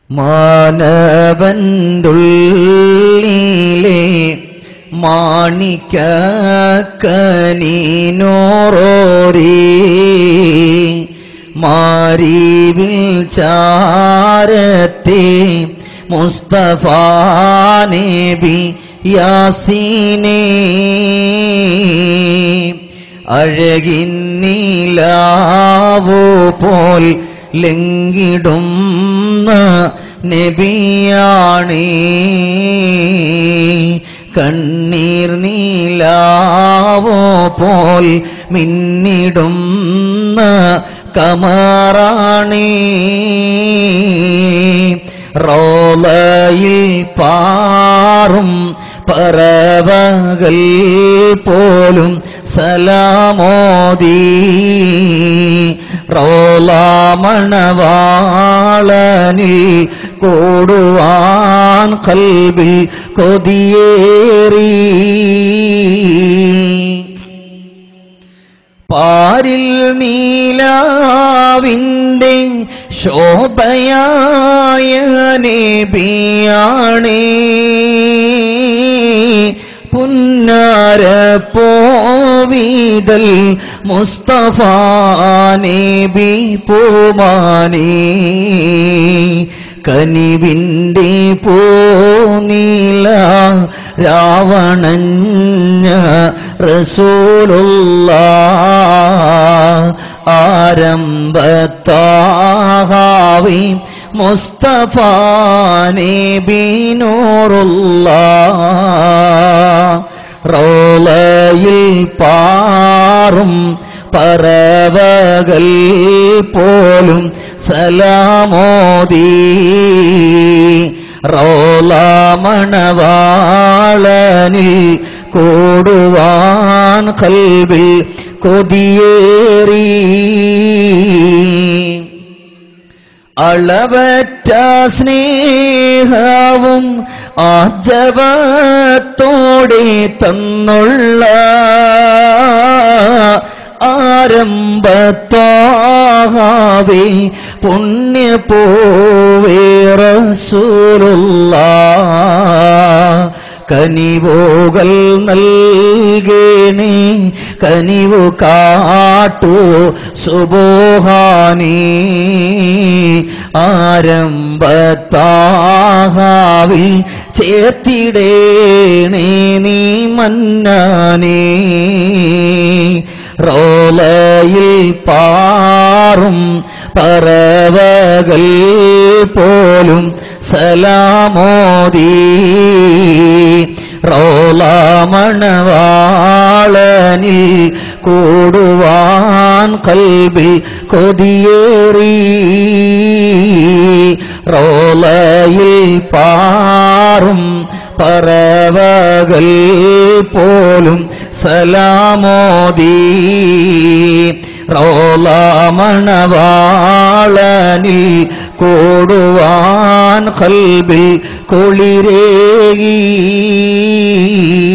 മാനവന്തുള്ളിലെ മാണിക്കക്കനീനോറോരീ മാരിവിൽ ചാരത്തെ മുസ്തഫാ നബി യാസീനേ അഴകിൻ നീലാവോ പോൽ ലംഘിടുന്ന നബിയാണേ കണ്ണീർ നീലാവോ പോൽ മിന്നിടുന്ന കമറാണേ റോളയിൽ പാറും പറവകൾ പോലും സലാമോദി റോളാമണവാളനിൽ കൂടുവാൻ ഖൽബിൽ കൊതിയേറി പാരിൽ നീലാവിൻ്റെ ശോഭയായ നബിയാണേ പുന്നാരപ്പോവിതൽ മുസ്തഫാ നബി പൂമാനേ കനിവിൻ്റെ പൂനീല രാവണഞ്ഞ റസൂലുള്ളാഹ് ആരംഭത്താഹാവി മുസ്തഫാ നബി നൂറുള്ളാഹ് റൗളയിൽ പാറും പറവകൾ പോലും സലാമോദി റൗളാമണവാളനിൽ കൂടുവാൻ ഖൽബിൽ കൊതിയേറി അളവറ്റ സ്നേഹവും ആർജവത്തോടെ തന്നുള്ള ആരംഭത്താവേ പുണ്യപൂവേ റസൂലുള്ളാഹ് കനിവുകൾ നൽകേണേ കനിവു കാട്ടു സുബ്ഹാനീ ആരംഭത്താഹാവിൽ ചേർത്തിടേണേ നീ മന്നാനേ റോളയിൽ പാറും പറവകൾ പോലും സലാമോദി റൗളാമണവാളനിൽ കൂടുവാൻ ഖൽബിൽ കൊതിയേറി റൗളയിൽ പാറും പറവകൾ പോലും സലാമോദി റൗളാമണവാളനിൽ കൂടുവാൻ ഖൽബിൽ കുളിരേകി